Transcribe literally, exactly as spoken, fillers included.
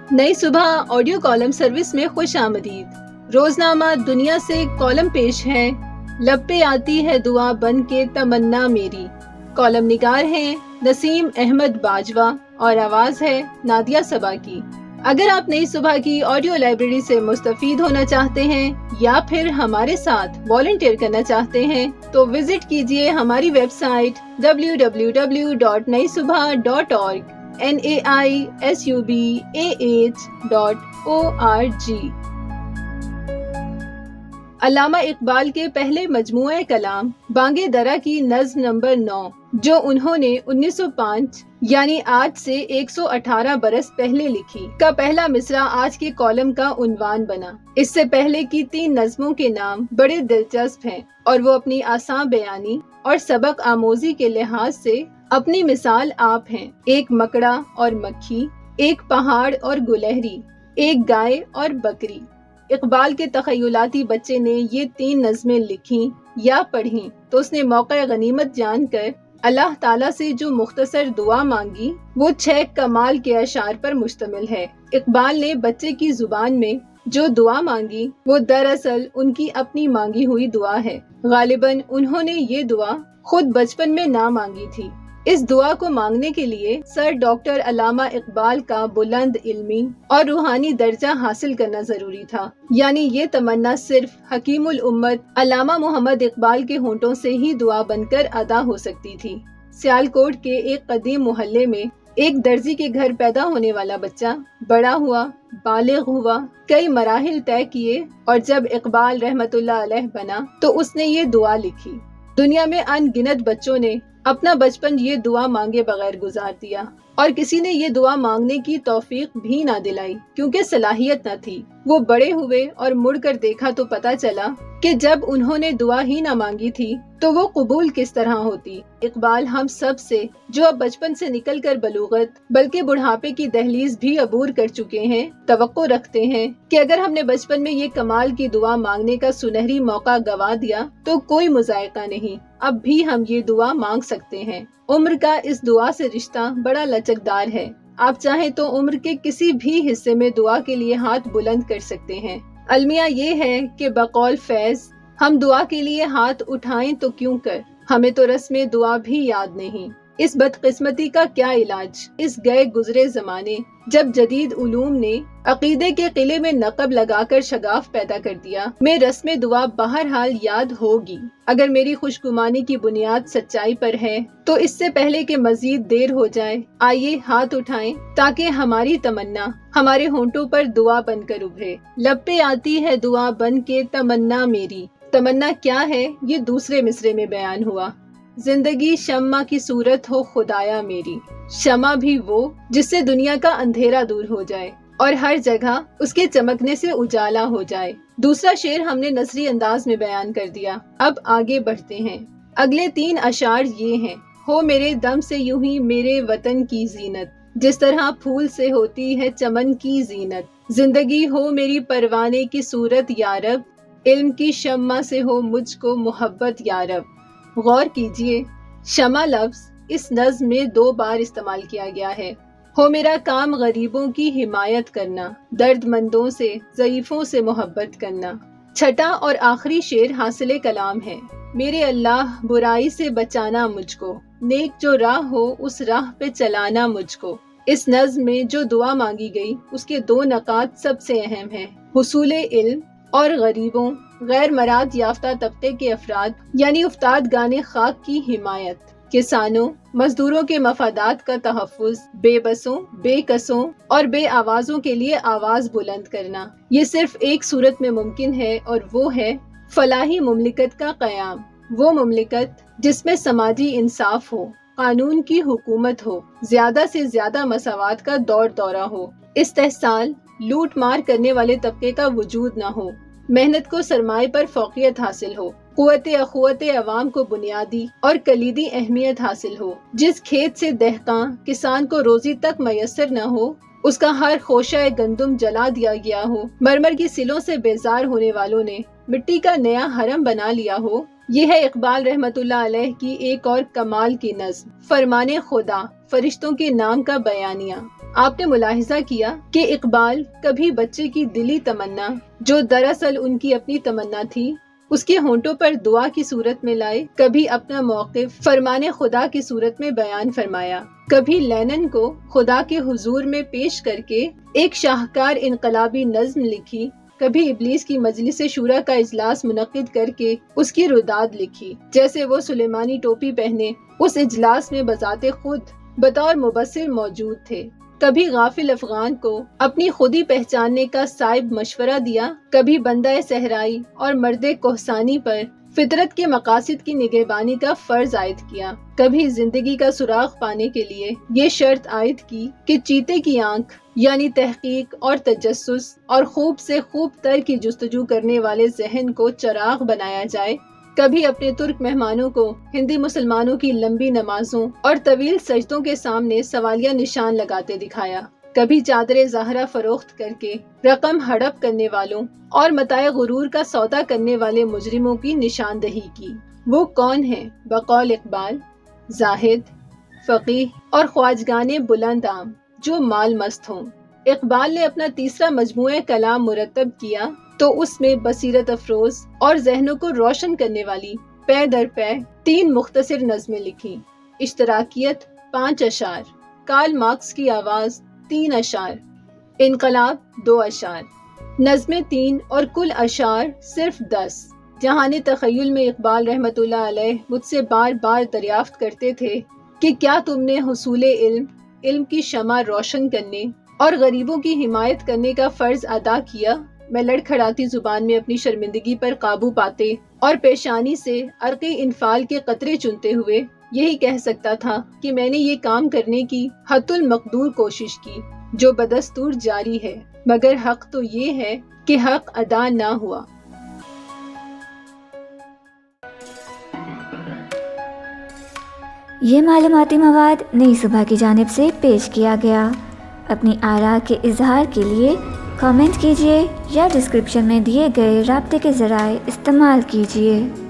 नई सुबह audio column service में खुश आमदीद। रोजनामा दुनिया से कॉलम पेश है, लब पे आती है दुआ बन के तमन्ना मेरी। कॉलम निगार हैं नसीम अहमद बाजवा और आवाज है नादिया सबा की। अगर आप नई सुबह की ऑडियो लाइब्रेरी से मुस्तफीद होना चाहते हैं या फिर हमारे साथ वॉलंटियर करना चाहते हैं तो विजिट कीजिए हमारी website W W W dot Nai Subah dot org N A I S U B A H dot O R G. अल्लामा इकबाल के पहले मजमूए कलाम बांगे दरा की नज़्म नंबर नौ, जो उन्होंने उन्नीस सौ पाँच यानी आज से एक सौ अठारह बरस पहले लिखी, का पहला मिसरा आज के कॉलम का उन्वान बना। इससे पहले की तीन नज़मों के नाम बड़े दिलचस्प हैं और वो अपनी आसान बयानी और सबक आमोजी के लिहाज से अपनी मिसाल आप हैं। एक मकड़ा और मक्खी, एक पहाड़ और गुलहरी, एक गाय और बकरी। इकबाल के तखयलाती बच्चे ने ये तीन नज़में लिखी या पढ़ी तो उसने मौका गनीमत जानकर अल्लाह ताला से जो मुख्तसर दुआ मांगी वो छह कमाल के अशार पर मुश्तमिल है। इकबाल ने बच्चे की जुबान में जो दुआ मांगी वो दरअसल उनकी अपनी मांगी हुई दुआ है। गालिबन उन्होंने ये दुआ खुद बचपन में ना मांगी थी। इस दुआ को मांगने के लिए सर डॉक्टर अल्लामा इकबाल का बुलंद इल्मी और रूहानी दर्जा हासिल करना जरूरी था। यानी ये तमन्ना सिर्फ हकीमुल उम्मत अल्लामा मोहम्मद इकबाल के होंठों से ही दुआ बनकर अदा हो सकती थी। सियालकोट के एक कदीम मोहल्ले में एक दर्जी के घर पैदा होने वाला बच्चा बड़ा हुआ, बालिग हुआ, कई मराहिल तय किए और जब इकबाल रहमतुल्लाह अलैह बना तो उसने ये दुआ लिखी। दुनिया में अनगिनत बच्चों ने अपना बचपन ये दुआ मांगे बगैर गुजार दिया और किसी ने ये दुआ मांगने की तौफीक भी ना दिलाई क्योंकि सलाहियत न थी। वो बड़े हुए और मुड़कर देखा तो पता चला कि जब उन्होंने दुआ ही ना मांगी थी तो वो कबूल किस तरह होती। इकबाल हम सब से जो अब बचपन से निकलकर बलूगत बल्कि बुढ़ापे की दहलीज भी अबूर कर चुके हैं, तवक्को रखते हैं कि अगर हमने बचपन में ये कमाल की दुआ मांगने का सुनहरी मौका गवा दिया तो कोई मुजायका नहीं, अब भी हम ये दुआ मांग सकते हैं। उम्र का इस दुआ से रिश्ता बड़ा लचकदार है। आप चाहें तो उम्र के किसी भी हिस्से में दुआ के लिए हाथ बुलंद कर सकते हैं। अलमिया ये है कि बकौल फैज हम दुआ के लिए हाथ उठाएं तो क्यों कर, हमें तो रस्म दुआ भी याद नहीं। इस बदकिस्मती का क्या इलाज इस गए गुजरे जमाने जब जदीद उलूम ने अकीदे के किले में नकब लगाकर शगाफ पैदा कर दिया। में रस्म दुआ बहरहाल याद होगी। अगर मेरी खुशगुमानी की बुनियाद सच्चाई पर है तो इससे पहले कि मजीद देर हो जाए आइए हाथ उठाएं ताकि हमारी तमन्ना हमारे होंठों पर दुआ बनकर उभरे। लब पे आती है दुआ बन के तमन्ना मेरी। तमन्ना क्या है ये दूसरे मिसरे में बयान हुआ। जिंदगी शम्मा की सूरत हो खुदाया मेरी, शमा भी वो जिससे दुनिया का अंधेरा दूर हो जाए और हर जगह उसके चमकने से उजाला हो जाए। दूसरा शेर हमने नसरी अंदाज में बयान कर दिया। अब आगे बढ़ते हैं। अगले तीन अशार ये हैं। हो मेरे दम से यूं ही मेरे वतन की जीनत, जिस तरह फूल से होती है चमन की जीनत। जिंदगी हो मेरी परवाने की सूरत यारब, इल्म की शम्मा से हो मुझको मोहब्बत यारब। गौर कीजिए, शमा लफ्ज इस नज़्म में दो बार इस्तेमाल किया गया है। हो मेरा काम गरीबों की हिमायत करना, दर्दमंदों से ज़ईफ़ों से मोहब्बत करना। छठा और आखिरी शेर हासिले कलाम है। मेरे अल्लाह बुराई से बचाना मुझको, नेक जो राह हो उस राह पे चलाना मुझको। इस नज़्म में जो दुआ मांगी गई उसके दो नकात सबसे अहम हैं। हुसूले इल्म और गरीबों गैर मराद याफ्ता तबके के अफराद यानी उफ्ताद गाने खाक की हिमायत, किसानों मजदूरों के मफादात का तहफ़्फ़ुज़, बेबसों बेकसों और बे आवाज़ों के लिए आवाज़ बुलंद करना। ये सिर्फ एक सूरत में मुमकिन है और वो है फलाही मुमलिकत का क़याम। वो मुमलिकत जिसमें समाजी इंसाफ हो, कानून की हुकूमत हो, ज्यादा से ज्यादा मसावात का दौर दौरा हो, इस्तेहसाल लूट मार करने वाले तबके का वजूद न हो, मेहनत को सरमाए पर फौकियत हासिल हो, कुव्वते अखुव्वते अवाम को बुनियादी और कलीदी अहमियत हासिल हो। जिस खेत से दहकां किसान को रोजी तक मयसर न हो उसका हर खोशा गंदुम जला दिया गया हो, मरमर की सिलों से बेजार होने वालों ने मिट्टी का नया हरम बना लिया हो, یہ ہے اقبال رحمت اللہ علیہ کی ایک اور کمال کی نظم، فرمان خدا، فرشتوں کے نام کا بیانیہ۔ آپ نے ملاحظہ کیا کہ اقبال کبھی بچے کی دلی تمنا، جو دراصل ان کی اپنی تمنا تھی، اس کے ہونٹوں پر دعا کی صورت میں لائے، کبھی اپنا موقف فرمان خدا کی صورت میں بیان فرمایا، کبھی لینن کو خدا کے حضور میں پیش کر کے ایک شاہکار انقلابی نظم لکھی، کبھی ابلیس کی مجلس شورا کا اجلاس منعقد کر کے اس کی رداد لکھی، جیسے وہ سلیمانی ٹوپی پہنے اس اجلاس میں بذات خود بطور مبصر موجود تھے۔ کبھی غافل افغان کو اپنی خودی پہچاننے کا صائب مشورہ دیا، کبھی بندہ صحرائی اور مرد کوہسانی پر فطرت کے مقاصد کی نگہبانی کا فرض عائد کیا، کبھی زندگی کا سراغ پانے کے لیے یہ شرط عائد کی کہ چیتے کی آنکھ یعنی تحقیق اور تجسس اور خوب سے خوب تر کی جستجو کرنے والے ذہن کو چراغ بنایا جائے، کبھی اپنے ترک مہمانوں کو ہندی مسلمانوں کی لمبی نمازوں اور طویل سجدوں کے سامنے سوالیہ نشان لگاتے دکھایا، کبھی چادر زہرا فروخت کر کے رقم ہڑپ کرنے والوں اور متاع غرور کا سودا کرنے والے مجرموں کی نشاندہی کی۔ وہ کون ہیں؟ بقول اقبال، زاہد، فقیہ اور خواجگان بلند عام جو مال مست ہوں۔ اقبال نے اپنا تیسرا مجموعہ کلام مرتب کیا تو اس میں بصیرت افروز اور ذہنوں کو روشن کرنے والی پے در پے تین مختصر نظمیں لکھی۔ اشتراکیت پانچ اشعار، کارل مارکس کی آواز تین اشعار، انقلاب دو اشعار، نظمیں تین اور کل اشعار صرف دس۔ جہان تخیل میں اقبال رحمت اللہ علیہ مجھ سے بار بار دریافت کرتے تھے کہ کیا تم نے حصول علم، علم کی شمع روشن کرنے اور غریبوں کی حمایت کرنے کا فرض ادا کیا؟ میں لڑکھڑاتی زبان میں اپنی شرمندگی پر قابو پاتے اور پیشانی سے عرقی انفعال کے قطرے چنتے ہوئے یہی کہہ سکتا تھا کہ میں نے یہ کام کرنے کی حت المقدور کوشش کی جو بدستور جاری ہے، مگر حق تو یہ ہے کہ حق ادا نہ ہوا۔ یہ معلوماتی مواد نئی صبح کی جانب سے پیش کیا گیا۔ اپنی آراء کے اظہار کے لیے کامنٹ کیجیے یا ڈسکرپشن میں دیے گئے رابطے کے ذرائع استعمال کیجیے۔